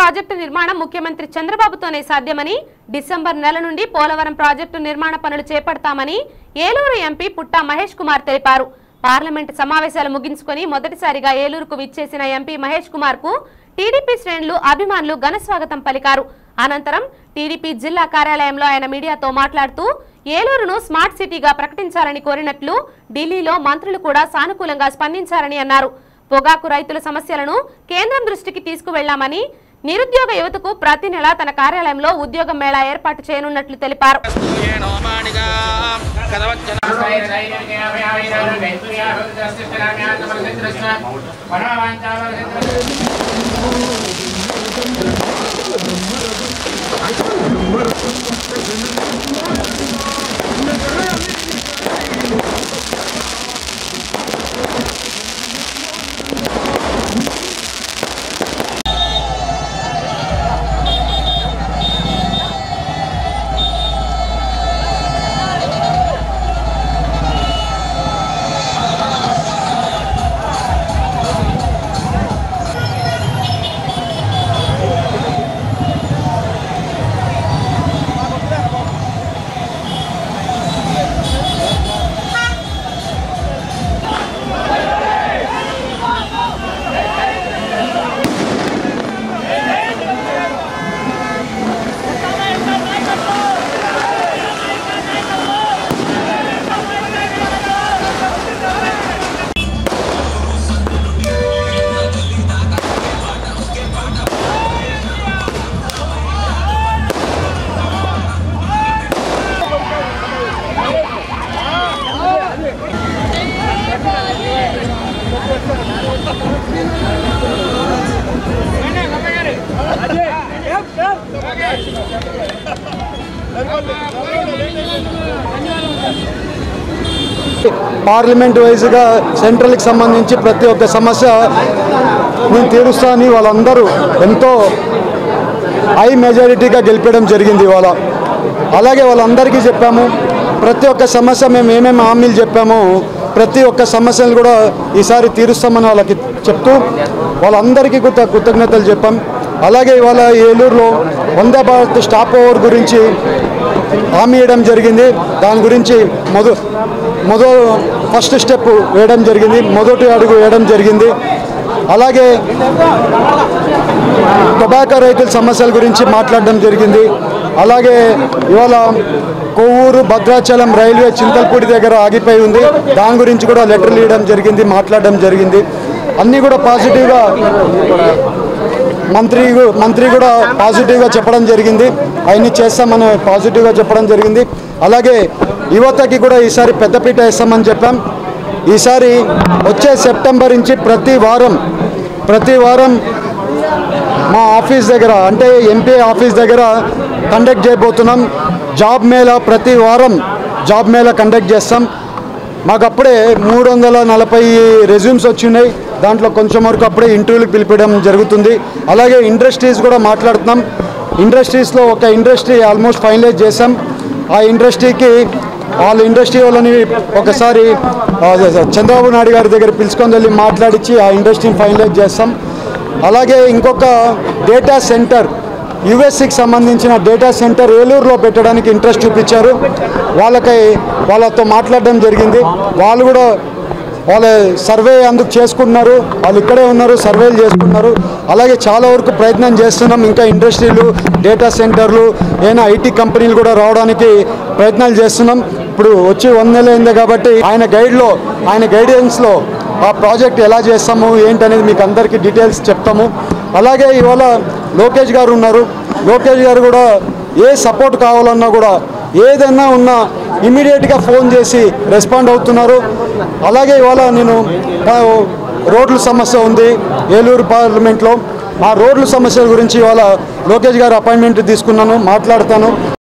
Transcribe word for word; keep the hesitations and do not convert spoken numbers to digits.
Project నిర్మాణం ముఖ్యమంత్రి చంద్రబాబుతోనే సాధ్యమని, డిసెంబర్ నెల నుండి పోలవరం ప్రాజెక్టు నిర్మాణ పనులు చేపడతామని ఏలూరు ఎంపీ పుట్టా మహేష్ కుమార్ తెలిపారు. పార్లమెంట్ సమావేశాలు ముగించుకొని మొదటిసారిగా ఏలూరుకు విచ్చేసిన ఎంపీ మహేష్ కుమార్ కు టీడీపీ శ్రేణులు, అభిమానులు ఘన స్వాగతం పలికారు. అనంతరం టీడీపీ జిల్లా కార్యాలయంలో ఆయన మీడియాతో మాట్లాడుతూ ఏలూరును స్మార్ట్ సిటీగా ప్రకటించాలని కోరినట్లు ఢిల్లీలో మంత్రులు కూడా సానుకూలంగా స్పందించారని అన్నారు. పొగాకు రైతుల సమస్యలను కేంద్రం దృష్టికి తీసుకువెళ్లామని, నిరుద్యోగ యువతకు ప్రతి నెల తన కార్యాలయంలో ఉద్యోగ మేళా ఏర్పాటు చేయనున్నట్లు తెలిపారు. పార్లమెంట్ వైజ్గా సెంట్రల్కి సంబంధించి ప్రతి ఒక్క సమస్య నేను తీరుస్తానని వాళ్ళందరూ ఎంతో హై మెజారిటీగా గెలిపడం జరిగింది ఇవాళ. అలాగే వాళ్ళందరికీ చెప్పాము, ప్రతి ఒక్క సమస్య మేము ఏమేమి హామీలు చెప్పామో ప్రతి ఒక్క సమస్యను కూడా ఈసారి తీరుస్తామని వాళ్ళకి చెప్తూ వాళ్ళందరికీ కృత కృతజ్ఞతలు చెప్పాం. అలాగే ఇవాళ ఏలూరులో వందే భారత్ స్టాప్ ఓవర్ గురించి హామీ ఇవ్వడం జరిగింది. దాని గురించి మొద మొదలు ఫస్ట్ స్టెప్ వేయడం జరిగింది, మొదటి అడుగు వేయడం జరిగింది. అలాగే టొబాకో రైతుల సమస్యల గురించి మాట్లాడడం జరిగింది. అలాగే ఇవాళ కొవ్వూరు భద్రాచలం రైల్వే చింతల్పూడి దగ్గర ఆగిపోయి ఉంది, దాని గురించి కూడా లెటర్లు ఇవ్వడం జరిగింది, మాట్లాడడం జరిగింది. అన్నీ కూడా పాజిటివ్గా మంత్రి మంత్రి కూడా పాజిటివ్గా చెప్పడం జరిగింది, అవన్నీ చేస్తామని పాజిటివ్గా చెప్పడం జరిగింది. అలాగే యువతకి కూడా ఈసారి పెద్దపీట వేస్తామని చెప్పాం. ఈసారి వచ్చే సెప్టెంబర్ నుంచి ప్రతి వారం ప్రతి వారం మా ఆఫీస్ దగ్గర అంటే ఎంపీ ఆఫీస్ దగ్గర కండక్ట్ చేయబోతున్నాం జాబ్ మేళా. ప్రతి వారం జాబ్ మేళా కండక్ట్ చేస్తాం. మాకు అప్పుడే మూడు వందల నలభై రెజ్యూమ్స్ వచ్చినాయి, దాంట్లో కొంచెం వరకు అప్పుడే ఇంటర్వ్యూలకు పిలిపించడం జరుగుతుంది. అలాగే ఇండస్ట్రీస్ కూడా మాట్లాడుతున్నాం. ఇండస్ట్రీస్లో ఒక ఇండస్ట్రీ ఆల్మోస్ట్ ఫైనలైజ్ చేసాం. ఆ ఇండస్ట్రీకి వాళ్ళ ఇండస్ట్రీ వాళ్ళని ఒకసారి చంద్రబాబు నాయుడు గారి దగ్గర పిలుచుకొని వెళ్ళి మాట్లాడించి ఆ ఇండస్ట్రీని ఫైనలైజ్ చేస్తాం. అలాగే ఇంకొక డేటా సెంటర్, యుఎస్సికి సంబంధించిన డేటా సెంటర్ ఏలూరులో పెట్టడానికి ఇంట్రెస్ట్ చూపించారు. వాళ్ళకి వాళ్ళతో మాట్లాడడం జరిగింది. వాళ్ళు కూడా వాళ్ళ సర్వే అందుకు చేసుకుంటున్నారు, వాళ్ళు ఇక్కడే ఉన్నారు, సర్వేలు చేసుకుంటున్నారు. అలాగే చాలా వరకు ప్రయత్నం చేస్తున్నాం. ఇంకా ఇండస్ట్రీలు, డేటా సెంటర్లు, ఏమైనా ఐటీ కంపెనీలు కూడా రావడానికి ప్రయత్నాలు చేస్తున్నాం. ఇప్పుడు వచ్చి వంద నెలలు అయింది కాబట్టి ఆయన గైడ్లో ఆయన గైడెన్స్లో ఆ ప్రాజెక్ట్ ఎలా చేస్తాము ఏంటనేది మీకు అందరికీ డీటెయిల్స్ చెప్తాము. అలాగే ఇవాళ లోకేష్ గారు ఉన్నారు. లోకేష్ గారు కూడా ఏ సపోర్ట్ కావాలన్నా కూడా ఏదైనా ఉన్నా ఇమీడియట్గా ఫోన్ చేసి రెస్పాండ్ అవుతున్నారు. అలాగే ఇవాళ నేను రోడ్ల సమస్య ఉంది ఏలూరు పార్లమెంట్లో, ఆ రోడ్ల సమస్యల గురించి ఇవాళ లోకేష్ గారు అపాయింట్మెంట్ తీసుకున్నాను, మాట్లాడతాను.